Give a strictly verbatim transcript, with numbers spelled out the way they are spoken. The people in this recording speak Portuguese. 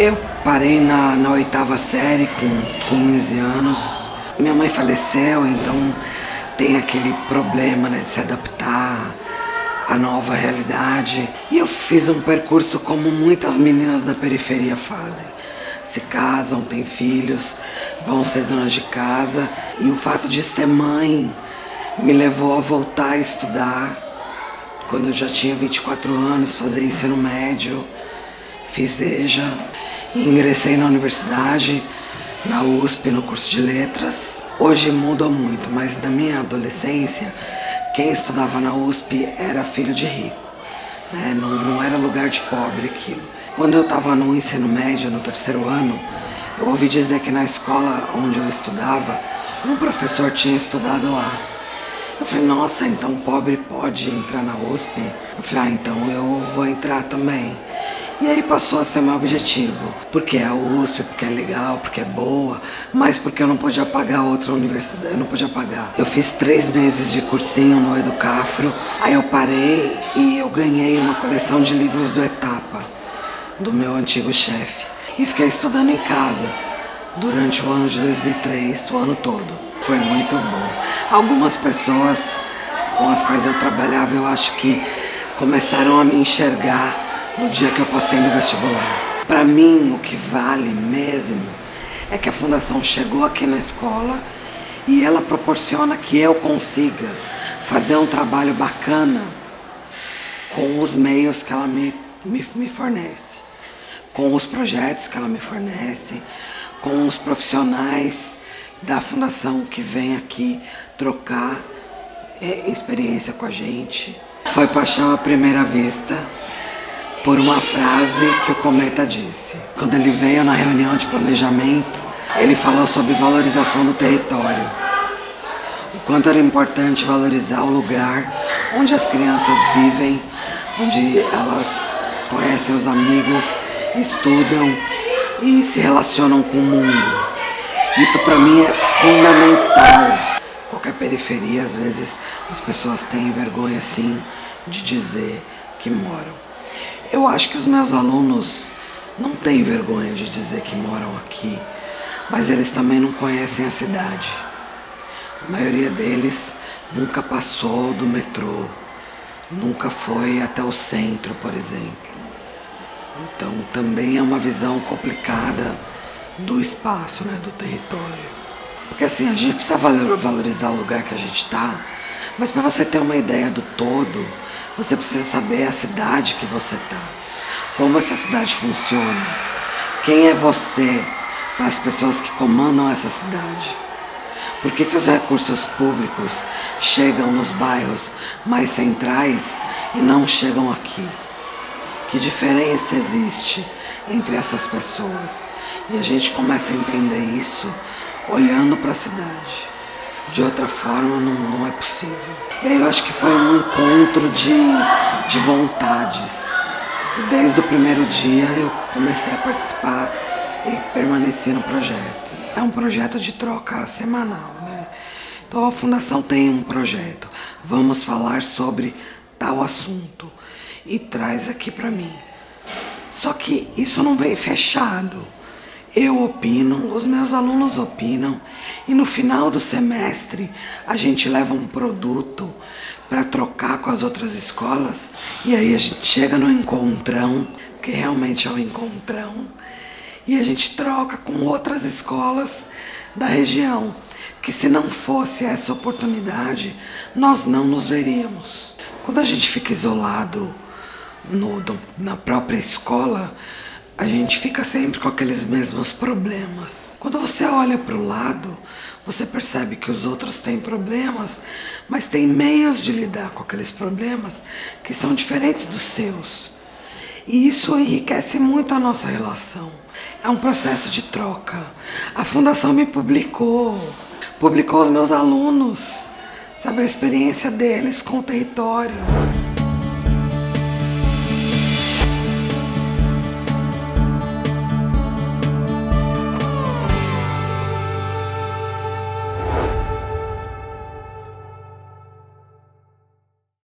Eu parei na, na oitava série com quinze anos. Minha mãe faleceu, então tem aquele problema, né, de se adaptar à nova realidade. E eu fiz um percurso como muitas meninas da periferia fazem. Se casam, têm filhos, vão ser donas de casa. E o fato de ser mãe me levou a voltar a estudar. Quando eu já tinha vinte e quatro anos, fazer ensino médio, fiz EJA e ingressei na universidade, na U S P, no curso de letras. Hoje mudou muito, mas na minha adolescência, quem estudava na U S P era filho de rico, né? Não, não era lugar de pobre aquilo. Quando eu estava no ensino médio, no terceiro ano, eu ouvi dizer que na escola onde eu estudava, um professor tinha estudado lá. Eu falei, nossa, então pobre pode entrar na U S P? Eu falei, ah, então eu vou entrar também. E aí passou a ser meu objetivo, porque é a U S P, porque é legal, porque é boa, mas porque eu não podia pagar outra universidade, eu não podia pagar. Eu fiz três meses de cursinho no Educafro, aí eu parei e eu ganhei uma coleção de livros do Etapa, do meu antigo chefe. E fiquei estudando em casa durante o ano de dois mil e três, o ano todo. Foi muito bom. Algumas pessoas com as quais eu trabalhava, eu acho que começaram a me enxergar no dia que eu passei no vestibular. Para mim, o que vale mesmo é que a Fundação chegou aqui na escola e ela proporciona que eu consiga fazer um trabalho bacana com os meios que ela me, me, me fornece, com os projetos que ela me fornece, com os profissionais da Fundação que vem aqui trocar é, experiência com a gente. Foi paixão à primeira vista, por uma frase que o Cometa disse. Quando ele veio na reunião de planejamento, ele falou sobre valorização do território. O quanto era importante valorizar o lugar onde as crianças vivem, onde elas conhecem os amigos, estudam e se relacionam com o mundo. Isso para mim é fundamental. Qualquer periferia, às vezes, as pessoas têm vergonha, sim, de dizer que moram. Eu acho que os meus alunos não têm vergonha de dizer que moram aqui, mas eles também não conhecem a cidade. A maioria deles nunca passou do metrô, nunca foi até o centro, por exemplo. Então também é uma visão complicada do espaço, né, do território. Porque assim, a gente precisa valorizar o lugar que a gente está, mas para você ter uma ideia do todo, você precisa saber a cidade que você está, como essa cidade funciona, quem é você para as pessoas que comandam essa cidade. Por que que os recursos públicos chegam nos bairros mais centrais e não chegam aqui? Que diferença existe entre essas pessoas? E a gente começa a entender isso olhando para a cidade. De outra forma não, não é possível. E aí eu acho que foi um encontro de, de vontades. E desde o primeiro dia eu comecei a participar e permaneci no projeto. É um projeto de troca semanal, né? Então a Fundação tem um projeto. Vamos falar sobre tal assunto. E traz aqui para mim. Só que isso não vem fechado. Eu opino, os meus alunos opinam e no final do semestre a gente leva um produto para trocar com as outras escolas e aí a gente chega no encontrão, que realmente é um encontrão, e a gente troca com outras escolas da região, que se não fosse essa oportunidade, nós não nos veríamos. Quando a gente fica isolado no, do, na própria escola, a gente fica sempre com aqueles mesmos problemas. Quando você olha para o lado, você percebe que os outros têm problemas, mas têm meios de lidar com aqueles problemas que são diferentes dos seus. E isso enriquece muito a nossa relação. É um processo de troca. A Fundação me publicou, publicou os meus alunos, sabe, a experiência deles com o território.